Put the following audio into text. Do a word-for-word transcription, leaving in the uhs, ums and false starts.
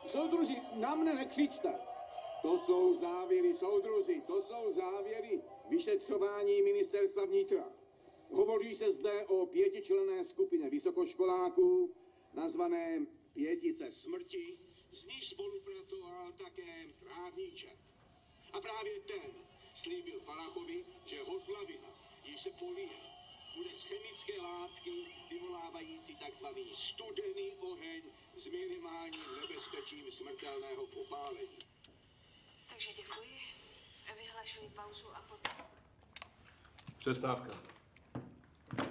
Soudruzi, na mne nekřičte. To jsou závěry, soudruzi, to jsou závěry vyšetřování ministerstva vnitra. Hovoří se zde o pětičlenné skupině vysokoškoláků, nazvané Pětice smrti, z níž spolupracoval také Trávníček. A právě ten slíbil Valachovi, že Hotlavina, již se polije, bude z chemické látky vyvolávající takzvaný studený oheň s minimálním nebezpečím smrtelného popálení. Takže děkuji, vyhlašuji pauzu a potom... Přestávka.